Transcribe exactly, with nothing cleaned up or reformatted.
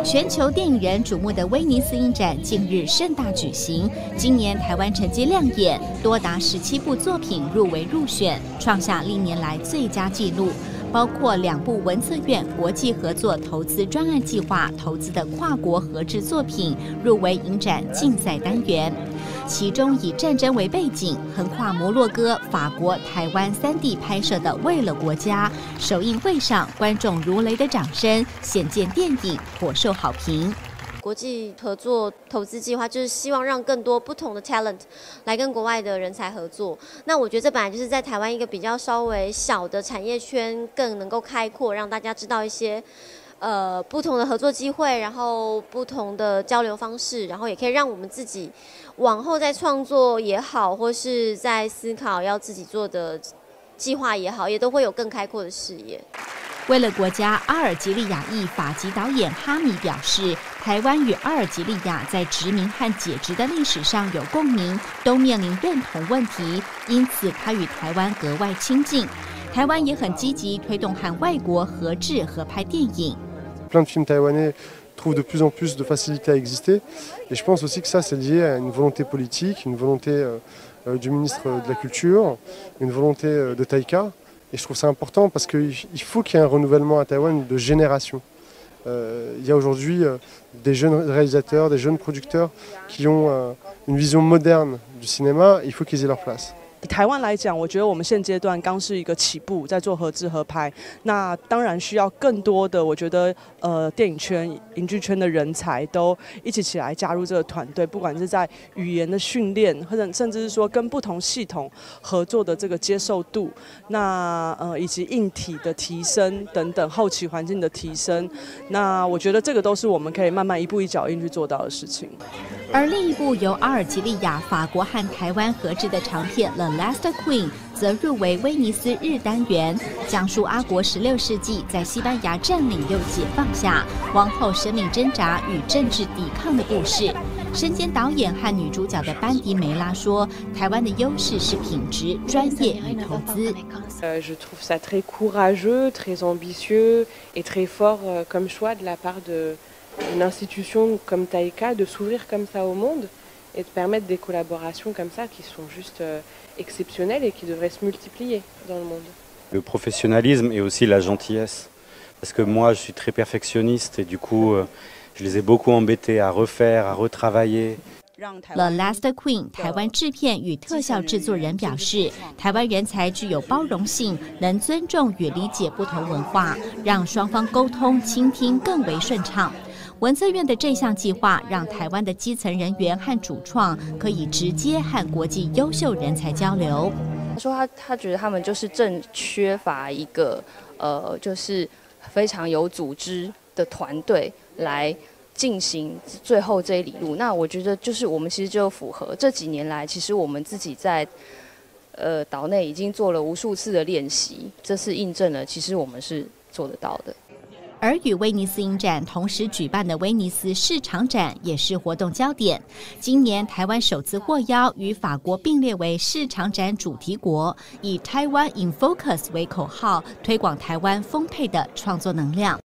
全球电影人瞩目的威尼斯影展近日盛大举行。今年台湾成绩亮眼，多达十七部作品入围入选，创下历年来最佳纪录。包括两部文策院国际合作投资专案计划投资的跨国合制作品入围影展竞赛单元。其中以战争为背景，横跨摩洛哥、法国、台湾三地拍摄的《为了国家》，首映会上观众如雷的掌声，显见电影颇受好评。 国际合作投资计划就是希望让更多不同的 talent 来跟国外的人才合作。那我觉得这本来就是在台湾一个比较稍微小的产业圈，更能够开阔，让大家知道一些呃不同的合作机会，然后不同的交流方式，然后也可以让我们自己往后在创作也好，或是在思考要自己做的计划也好，也都会有更开阔的视野。 为了国家，阿尔及利亚裔法籍导演哈米表示，台湾与阿尔及利亚在殖民和解殖的历史上有共鸣，都面临认同问题，因此他与台湾格外亲近。台湾也很积极推动和外国合制合拍电影。 Plein de films taïwanais trouvent de plus en plus de facilité à exister, et je pense aussi que ça c'est lié à une volonté politique, une volonté euh, du ministre de la Culture, une volonté de Taika. Et je trouve ça important parce qu'il faut qu'il y ait un renouvellement à Taïwan de génération. Euh, il y a aujourd'hui euh, des jeunes réalisateurs, des jeunes producteurs qui ont euh, une vision moderne du cinéma, il faut qu'ils aient leur place. 以台湾来讲，我觉得我们现阶段刚是一个起步，在做合制合拍，那当然需要更多的，我觉得呃电影圈、影剧圈的人才都一起起来加入这个团队，不管是在语言的训练，或者甚至是说跟不同系统合作的这个接受度，那呃以及硬体的提升等等，后期环境的提升，那我觉得这个都是我们可以慢慢一步一脚印去做到的事情。 而另一部由阿尔及利亚、法国和台湾合制的长片《The Last Queen》则入围威尼斯日单元，讲述阿国十六世纪在西班牙占领又解放下，王后生命挣扎与政治抵抗的故事。身兼导演和女主角的班迪梅拉说：“台湾的优势是品质、专业与投资。” Euh, je trouve ça très courageux, très ambitieux et très fort euh, comme choix de la part de une institution comme Taika de s'ouvrir comme ça au monde et de permettre des collaborations comme ça qui sont juste euh, exceptionnelles et qui devraient se multiplier dans le monde. Le professionnalisme et aussi la gentillesse. Parce que moi, je suis très perfectionniste et du coup, euh, je les ai beaucoup embêtés à refaire, à retravailler. The Last Queen 台湾制片与特效制作人表示，台湾人才具有包容性，能尊重与理解不同文化，让双方沟通倾听更为顺畅。文策院的这项计划让台湾的基层人员和主创可以直接和国际优秀人才交流。 他说他他觉得他们就是正缺乏一个呃，就是非常有组织的团队来进行最后这一里路。那我觉得就是我们其实就符合这几年来，其实我们自己在呃岛内已经做了无数次的练习，这次印证了其实我们是做得到的。 而与威尼斯影展同时举办的威尼斯市场展也是活动焦点。今年台湾首次获邀与法国并列为市场展主题国，以 Taiwan in Focus 为口号，推广台湾丰沛的创作能量。